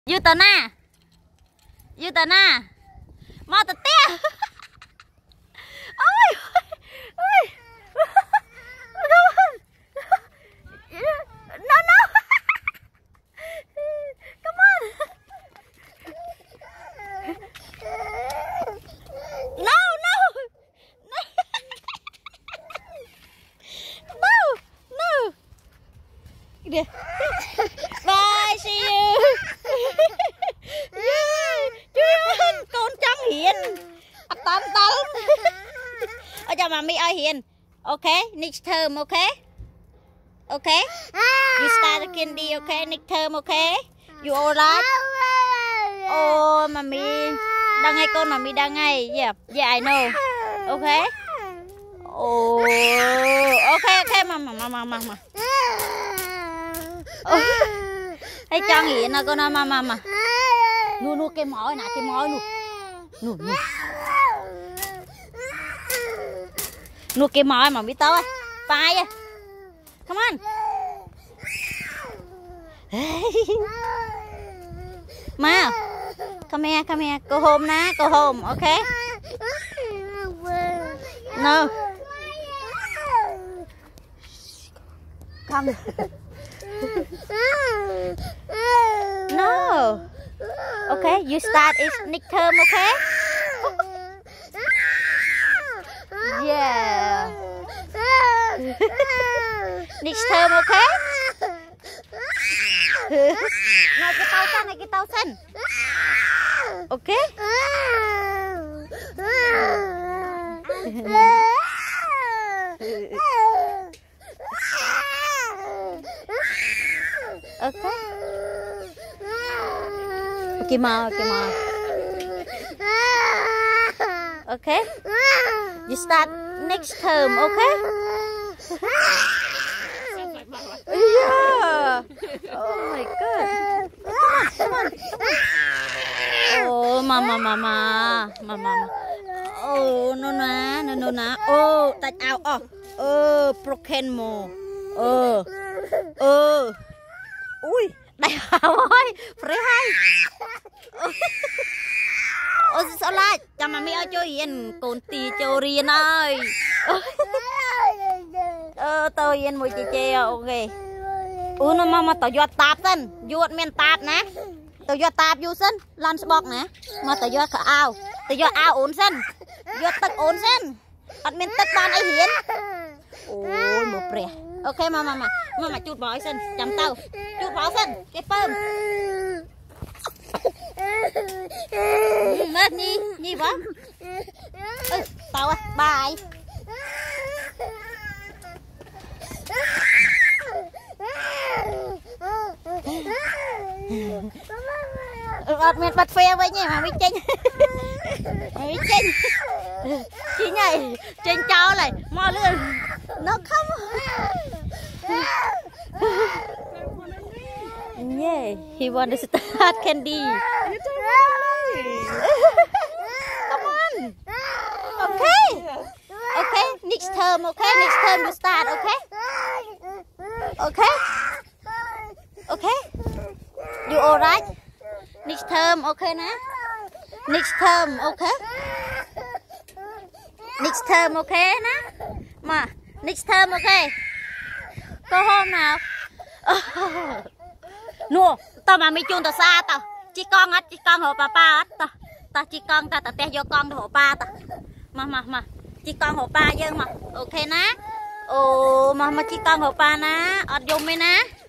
dư tờ na mau tờ tia ôi ôi no come on no bye see you con trắng hiền tắm ở cho mami ơi hiền okay next term okay okay you start the candy okay next term okay you alright oh mami đang ngay con mami đang ngay yeah I know okay oh okay mama thấy trăng hiền nè con mama nu cái mỏi nè nu cái mỏi mà biết tao phải come on ma come here go home na go home okay no come no okay you start is next term okay yeah next term okay này cái tao xanh okay okay okay you start next term okay yeah oh my god come on oh mama oh no na oh touch out broken more ui đại hào ơi phải hay ôi sao lại cho mà mẹ cho hiền cồn tì cho riêng ơi tôi hiền một chị chê ok nó mà tao giọt tạp thân giọt men tạp nè tao giọt tạp vô sân lan bọc nè mà tao giọt ao ổn sân giọt tật ổn sân ăn men tật ban ấy hiền ôi một rẻ ok mà chút bỏ sân chấm tao chút bỏ sân cái pơm mất nhi vợ tao bye mình bắt phe với nhỉ mà mới chênh chị nhảy trên cháu này mò lươn nó không yeah he want to start candy come on okay next term you start okay you alright next term okay na next term okay na mà next term okay go home nào nô tao mà mi chun tao xa tao chỉ con hộ papa tao chỉ con tao te vô con hộ pa tao mà chỉ con hộ pa dân mà ok na ồ mà chỉ con hộ pa na ở dùng mi na